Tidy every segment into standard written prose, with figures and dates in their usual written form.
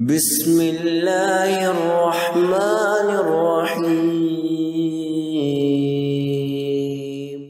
بسم اللہ الرحمن الرحیم۔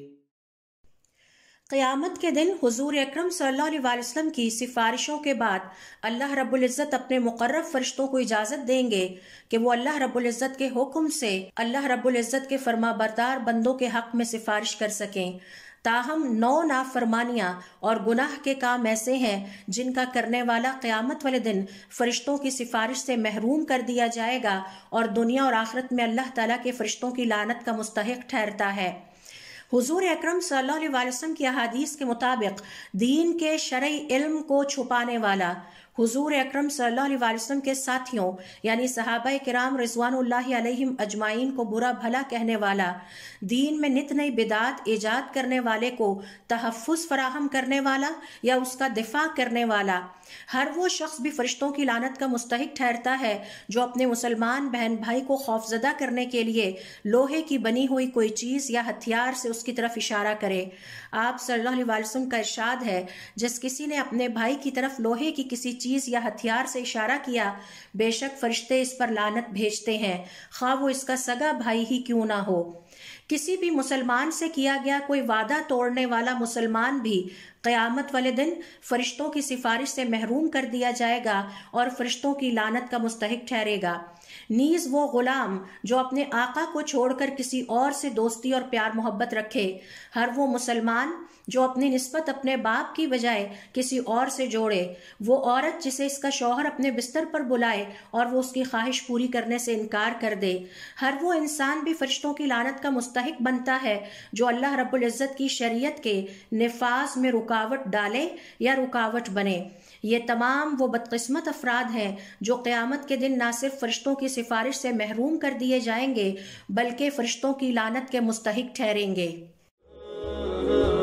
قیامت کے دن حضور اکرم صلی اللہ علیہ وسلم کی سفارشوں کے بعد اللہ رب العزت اپنے مقرب فرشتوں کو اجازت دیں گے کہ وہ اللہ رب العزت کے حکم سے اللہ رب العزت کے فرما بردار بندوں کے حق میں سفارش کر سکیں۔ تاہم 9 نافرمانیاں اور گناہ کے کام ایسے ہیں جن کا کرنے والا قیامت والے دن فرشتوں کی سفارش سے محروم کر دیا جائے گا اور دنیا اور آخرت میں اللہ تعالیٰ کے فرشتوں کی لعنت کا مستحق ٹھہرتا ہے۔ حضور اکرم صلی اللہ علیہ وسلم کی احادیث کے مطابق دین کے شرعی علم کو چھپانے والا، حضور اکرم صلی اللہ علیہ وسلم کے ساتھیوں یعنی صحابہ کرام رضوان اللہ علیہم اجمعین کو برا بھلا کہنے والا، دین میں نت نئی بدعات ایجاد کرنے والے کو تحفظ فراہم کرنے والا یا اس کا دفاع کرنے والا، ہر وہ شخص بھی فرشتوں کی لعنت کا مستحق ٹھہرتا ہے جو اپنے مسلمان بہن بھائی کو خوفزدہ کرنے کے لیے لوہے کی بنی ہوئی کوئی چیز یا ہتھیار سے اس کی طرف اشارہ کرے۔ آپ صلی اللہ علیہ وسلم کا ارشاد ہے، جس کسی نے اپنے بھائی کی طرف لوہے کی کسی چیز یا ہتھیار سے اشارہ کیا، بے شک فرشتے اس پر لعنت بھیجتے ہیں، خواہ وہ اس کا سگا بھائی ہی کیوں نہ ہو۔ کسی بھی مسلمان سے کیا گیا کوئی وعدہ توڑنے والا مسلمان بھی قیامت والے دن فرشتوں کی سفارش سے محروم کر دیا جائے گا اور فرشتوں کی لعنت کا مستحق ٹھہرے گا۔ نیز وہ غلام جو اپنے آقا کو چھوڑ کر کسی اور سے دوستی اور پیار محبت رکھے، ہر وہ مسلمان جو اپنی نسبت اپنے باپ کی بجائے کسی اور سے جوڑے، وہ عورت جسے اس کا شوہر اپنے بستر پر بلائے اور وہ اس کی خواہش پوری کرنے سے انکار کر دے، ہر وہ انسان بھی فرشتوں کی لعنت کا مستحق بنتا ہے جو اللہ رب العزت کی شریعت کے نفاذ میں رکاوٹ ڈالے یا رکاوٹ بنے۔ یہ تمام وہ بدقسمت افراد ہیں جو قیامت کے دن نہ صرف فرشتوں کی سفارش سے محروم کر دیے جائیں گے بلکہ فرشتوں کی لعنت کے مستحق ٹھہریں گے۔